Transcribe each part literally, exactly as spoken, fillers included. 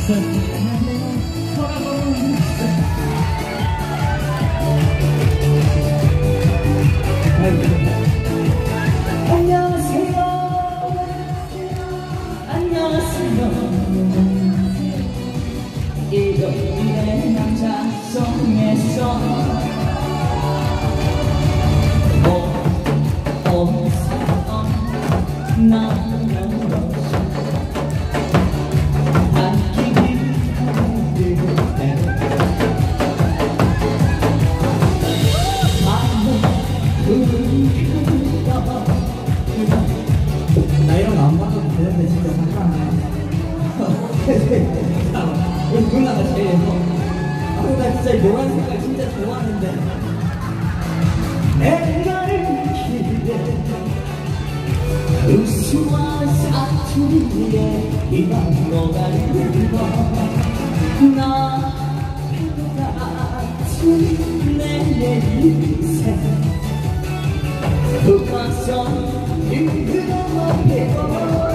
안녕하세요. 안녕하세요. 일요일의 남자 속에서 온 사람 나는 나 이런 거 안 봐도 되는데 진짜 잠깐 이 누나가 제일 예뻐. 아, 나 진짜 이 노란 색깔 진짜 좋아하는데 내가 길에 우수와 사투리에 이만 너가는 나 같은 내 인생 북한선 이끌어 앞에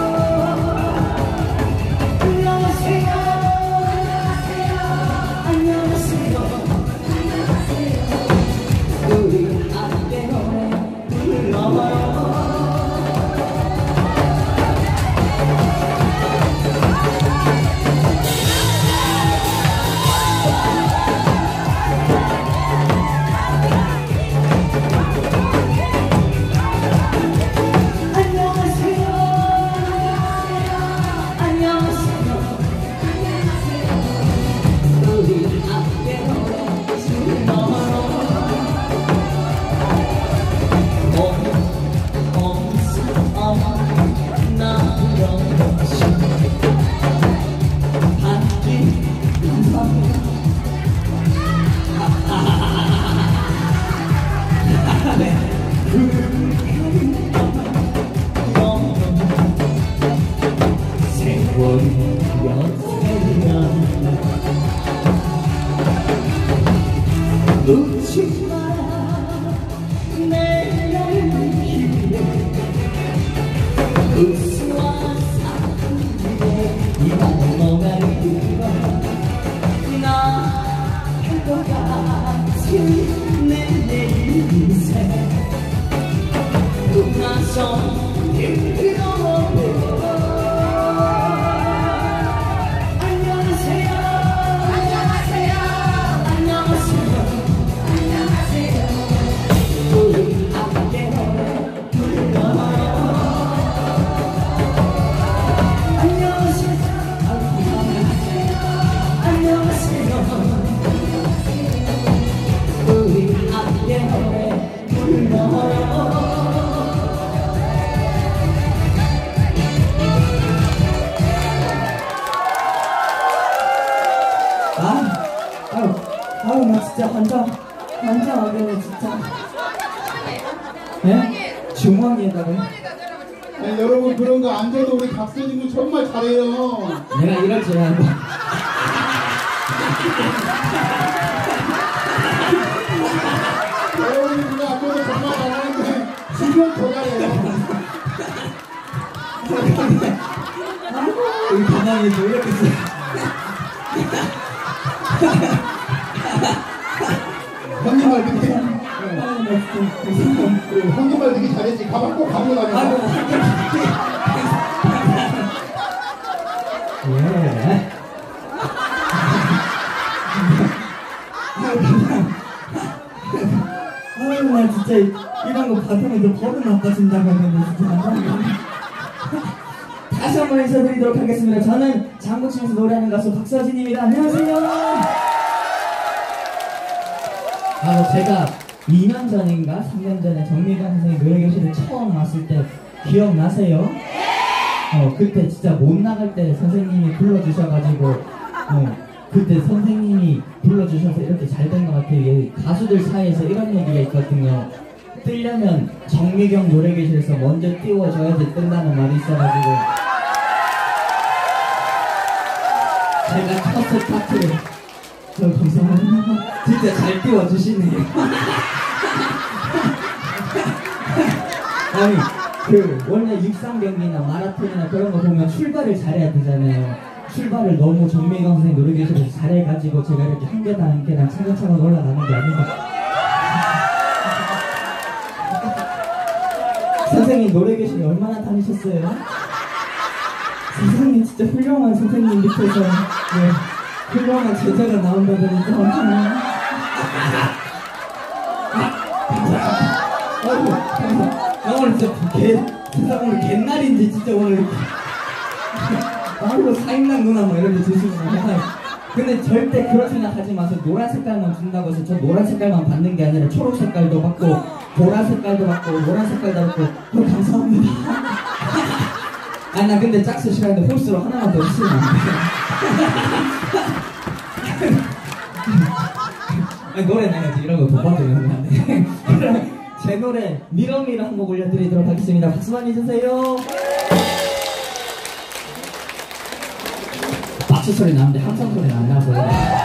웃지 마라 내려는 길에 우수와 사투리에 이만 너가 이끌어 나 별것 같은 내 인생 북한선 이끌어 보여 아유, 나 진짜 완전, 완전 어려워, 진짜. 네? 중앙에다가. 네, 여러분, 그런 거 안 줘도 우리 박서진은 정말 잘해요. 내가 이럴 줄 알고. 여러분이 그거 안 줘도 정말 잘하는데, 지금 더 잘해요. 우리 가만히 노력했어. 형님말 되게 형님말 되게 잘했지. 가방 꼭 가지고 다녀. 예. 아유, 나 진짜 이런 거 받으면 너 버릇 나빠진다고 했는데 진짜. 다시 한번 인사드리도록 하겠습니다. 저는 장구치면서 노래하는 가수 박서진입니다. 안녕하세요. 아, 제가 이 년 전인가 삼 년 전에 정미경 선생님 노래교실에 처음 왔을 때 기억나세요? 어, 그때 진짜 못 나갈 때 선생님이 불러주셔가지고 어, 그때 선생님이 불러주셔서 이렇게 잘 된 것 같아요. 예, 가수들 사이에서 이런 얘기가 있거든요. 뜨려면 정미경 노래교실에서 먼저 띄워줘야지 뜬다는 말이 있어가지고 제가 첫 스타트를 저 감사합니다. 진짜 잘 띄워주시네요. 아니 그 원래 육상 경기나 마라톤이나 그런 거 보면 출발을 잘해야 되잖아요. 출발을 너무 정미경 선생님 노래교실에서 잘해가지고 제가 이렇게 한 계단 한 계단 차근차근 올라가는 게 아니라 선생님 노래교실에 얼마나 다니셨어요? 선생님 진짜 훌륭한 선생님 밑에서 네, 훌륭한 제자가 나온다더니 또 엄청나. 아이고, 나 오늘 진짜 개, 진짜 오늘 개날인지 진짜 오늘 아이고 사임당 누나 뭐 이런 데 주시구나. 근데 절대 그런 생각하지 마세요. 노란 색깔만 준다고 해서 저 노란 색깔만 받는 게 아니라 초록 색깔도 받고 보라 색깔도 받고 노란 색깔도 받고 어, 감사합니다. 아니 나 근데 짝수 시간인데 홀수로 하나만 더 주시면 안 돼요? 아니 노래 나야지 이런 거 돈 받으면 안 돼. 그럼 제 노래 미러미러 한 곡 올려드리도록 하겠습니다. 박수 많이 주세요. 박수 소리 나는데 함성 소리는 안 나서.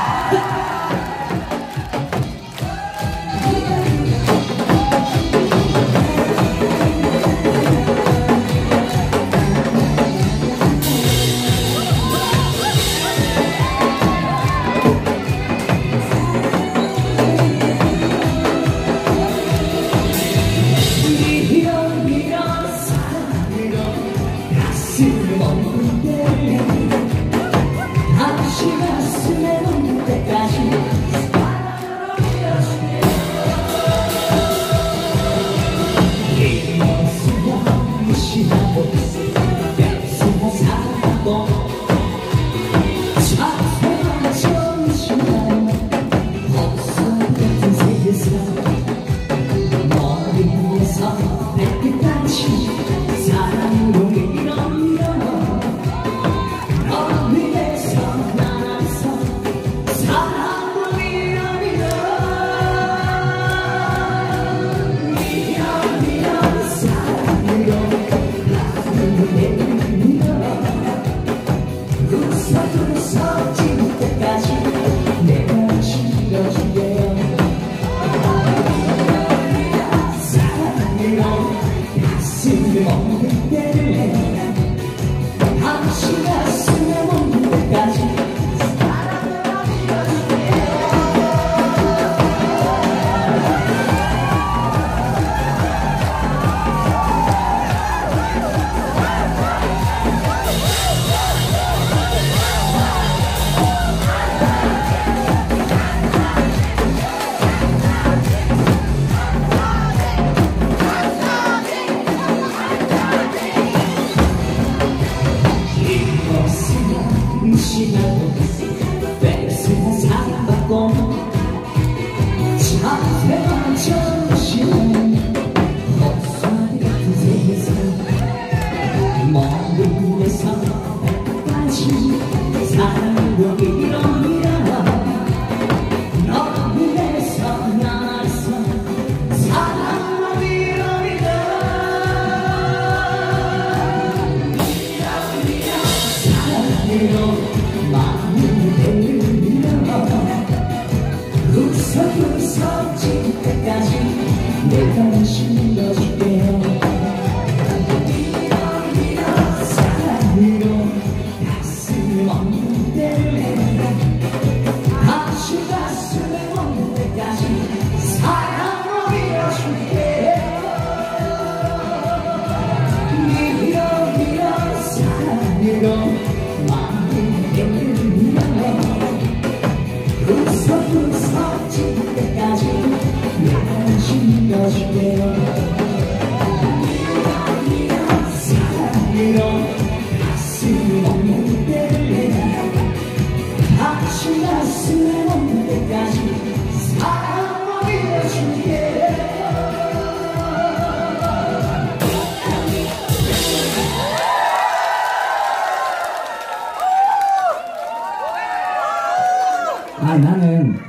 아 나는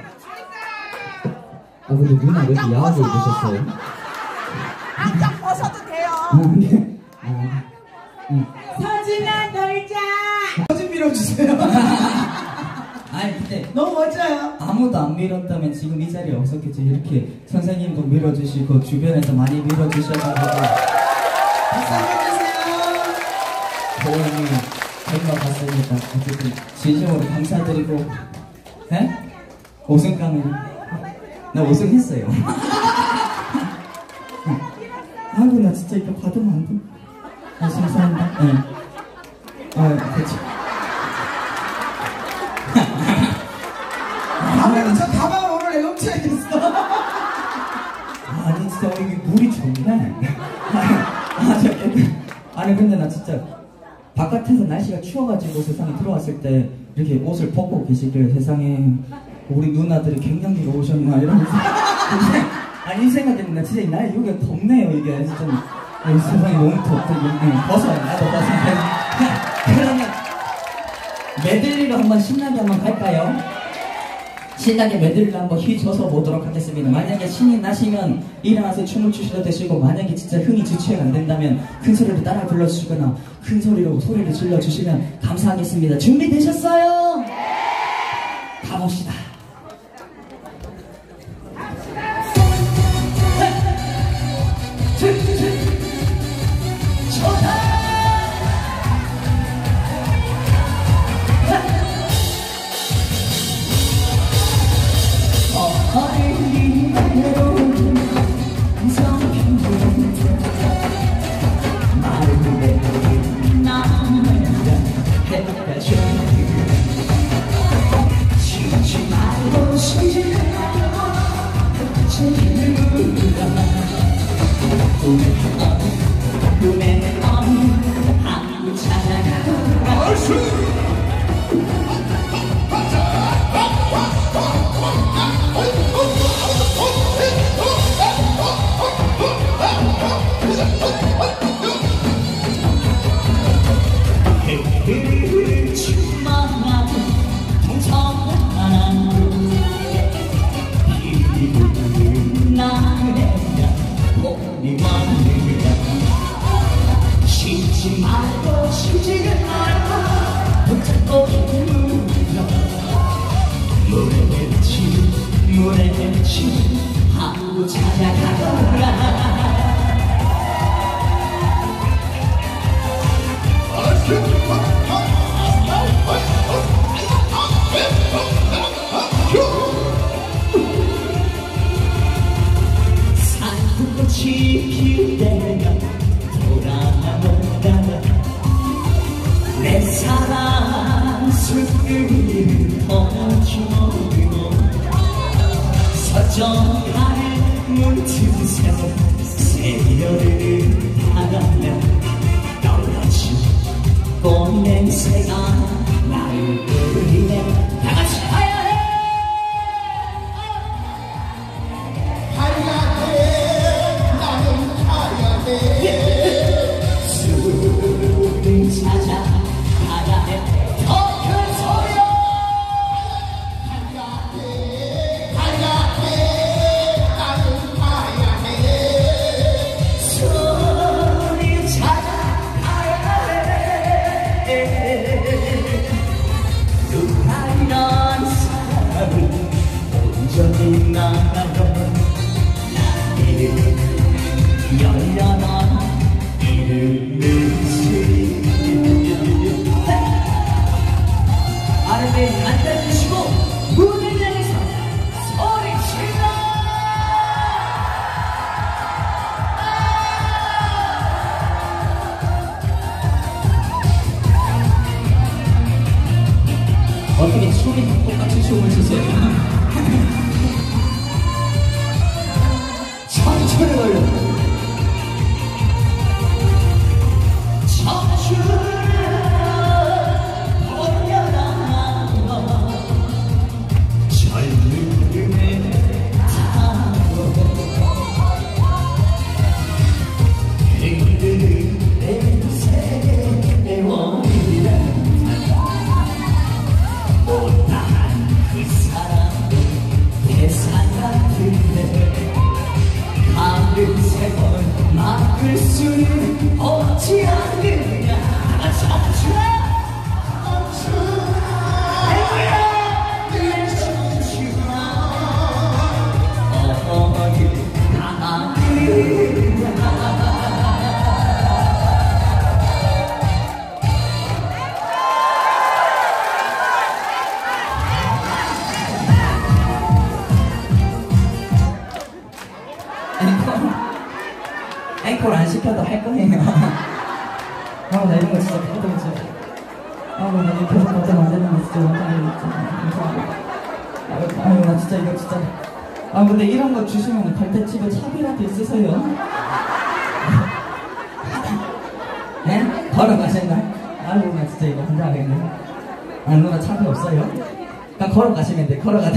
아 근데 누나 왜 이렇게 야하게 입으셨어요? 한장 벗어도 돼요. 아, 네. 아, 응. 서준아 놀자. 사진 밀어주세요. 아니 근데 너무 멋져요. 아무도 안 밀었다면 지금 이 자리에 없었겠지. 이렇게 선생님도 밀어주시고 주변에서 많이 밀어주셔가지고 박수 한번 주세요. 도움이 정말 봤으니까 어쨌든 진심으로 감사드리고 에? 우승감은 나 우승했어요. 아이고 나 진짜 이거 받으면 안 돼. 아 감사합니다. 네. 아 그렇지. 다음에는 저 가방을 오늘 애엄쳐야겠어. 아니 진짜 이게 물이 좋네. 아 저기 아니 근데 나 진짜 바깥에서 날씨가 추워가지고 세상에 들어왔을 때 이렇게 옷을 벗고 계시길 세상에 우리 누나들이 갱년기가 오셨나 이러면서 아니 이 생각했는데 진짜 날 여기가 덥네요 이게 진짜 이 세상에 너무 덥다. 벗어요 나도 벗어. 그러면 메들리로 한번 신나게 한번 갈까요? 신나게 메들리를 한번 휘저어 보도록 하겠습니다. 만약에 신이 나시면 일어나서 춤을 추셔도 되시고, 만약에 진짜 흥이 주체가 안 된다면 큰 소리로 따라 불러주시거나 큰 소리로 소리를 질러주시면 감사하겠습니다. 준비되셨어요? 가봅시다. 내 사랑 숨을 퍼주고 서정할 문틈새로 새별을 바라며 떨어진 꽃냄새가 나를 끌리네. 다같이 가야 해. 가야 해. 나는 가야 해. 술을 찾아 가야 해. 더 큰 소리로 가야 해. 가야 해. 나는 가야 해. 소리 찾아 가야 해. 누가 이런 사람을 온전히 나가요. 나를 열려나 이름을 아래에 앉아주시고 문을 향해서 소리 질러. 어떻게 춤이 똑같이 춤을 추세요? 청춘을 걸려. 청춘을 막을 수는 없지 않느냐. 청춘 청춘 내 청춘아 어디 가느냐. 앵콜 안 시켜도 할 거예요. 아, 나 이런 거 진짜 가끔 진짜. 아, 나 이거 계속 걱정 안 되는 거 진짜 원장님 감사합니다. 아유, 나 진짜 이거 진짜. 아, 근데 이런 거 주시면 갈 때 집에 차비라도 있으세요? 네? 걸어가신다? 아이고, 나 진짜 이거 혼자하겠네. 아, 누나 차비 없어요? 그러니까 걸어가시면 돼, 걸어가다.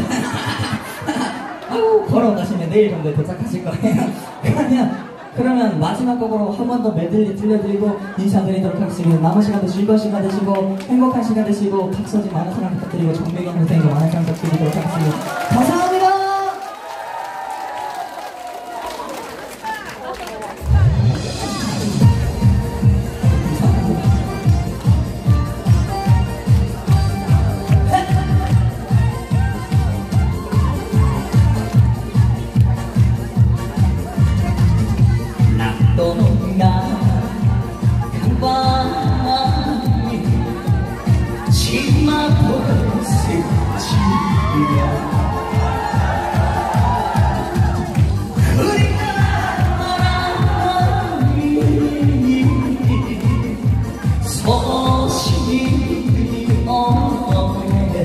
아우, 걸어가시면 내일 정도에 도착하실 거예요. 그러면, 그러면 마지막 곡으로 한 번 더 메들리 들려드리고 인사드리도록 하겠습니다. 남은 시간도 즐거운 시간 되시고 행복한 시간 되시고 박서진 많은 사랑 부탁드리고 정미경 선생님 많은 사랑 부탁드리도록 하겠습니다. 감사합니다. 낙동강 강바람이 치마보를 스치며 그리운 바람이 소식이 오네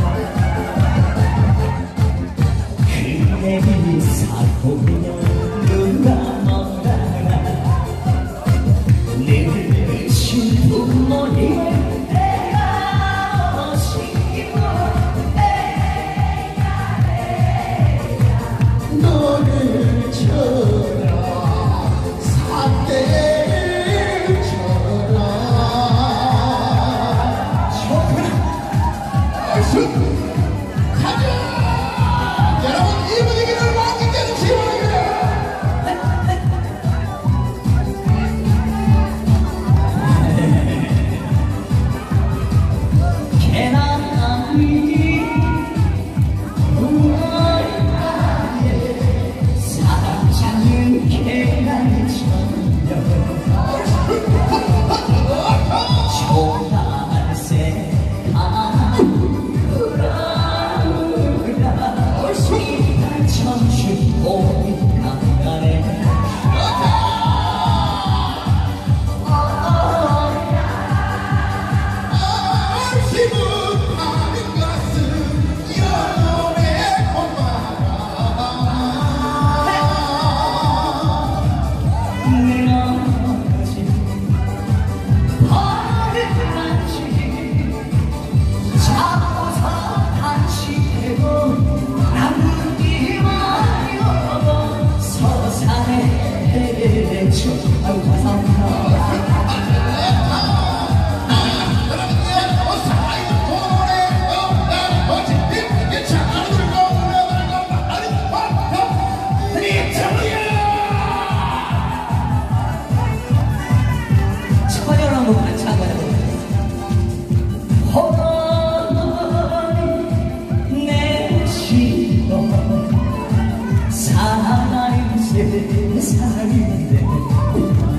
그대를 사고냐 누가 너를 쳐라 사대를 쳐라 가자 여러분 이 분위기를 만끽해 주시기 바랍니다. 아유, 감사합니다. 천연왕국 같이 한번 해볼게요. 내 시도 사랑이 세상인데